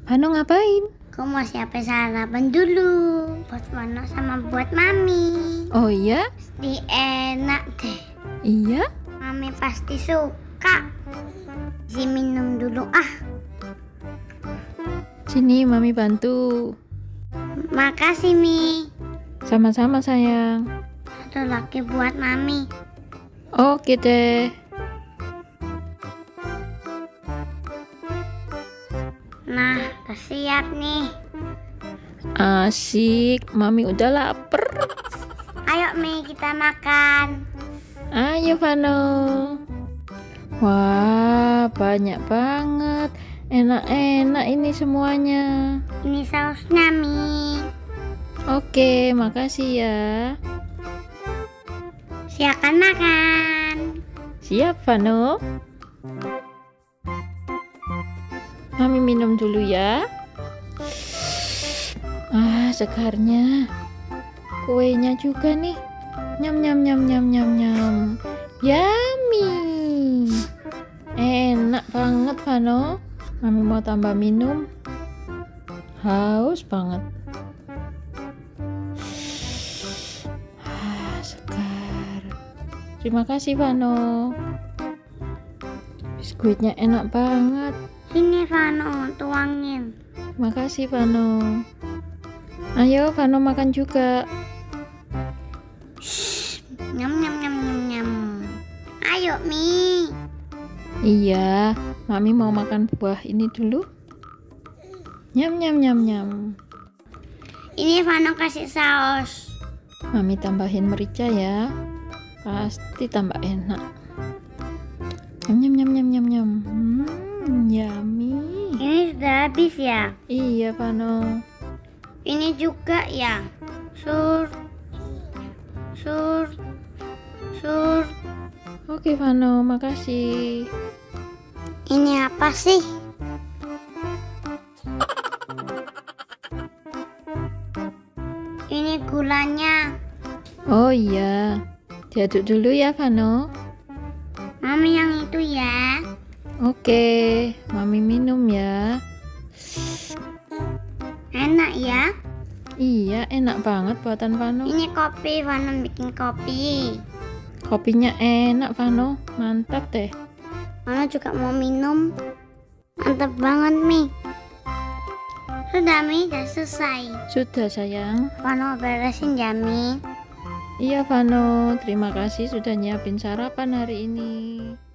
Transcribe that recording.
Vano ngapain? Aku mau siapin sarapan dulu buat Vano sama buat Mami. Oh iya? Pasti enak deh. Iya? Mami pasti suka. Si minum dulu ah. Sini Mami bantu. Makasih Mi. Sama-sama sayang. Satu lagi buat Mami. Oke deh. Nah, udah siap nih. Asik, Mami udah lapar. Ayo Mi, kita makan. Ayo Vano. Wah, banyak banget. Enak-enak ini semuanya. Ini sausnya Mi. Oke, makasih ya. Silakan makan. Siap Vano. Mami minum dulu ya. Ah, segarnya. Kuenya juga nih. Nyam nyam nyam nyam nyam nyam. Yummy. Enak banget Vano. Mami mau tambah minum. Haus banget. Ah, segar. Terima kasih Vano. Biskuitnya enak banget. Sini Vano, tuangin. Makasih Vano. Ayo Vano makan juga. Nyam nyam nyam nyam nyam. Ayo Mi. Iya, Mami mau makan buah ini dulu. Nyam nyam nyam nyam. Ini Vano kasih saus. Mami tambahin merica ya. Pasti tambah enak. Nyam nyam nyam nyam nyam. Yummy. Ini sudah habis ya. Iya Vano. Ini juga ya. Sur. Oke Vano, makasih. Ini apa sih? Ini gulanya. Oh iya, diaduk dulu ya Vano. Mami yang itu ya. Oke, Mami minum ya. Enak ya. Iya, enak banget buatan Vano. Ini kopi, Vano bikin kopi. Kopinya enak Vano, mantap deh. Vano juga mau minum. Mantap banget Mi. Sudah Mi, udah selesai. Sudah sayang. Vano beresin ya Mi. Iya Vano, terima kasih sudah nyiapin sarapan hari ini.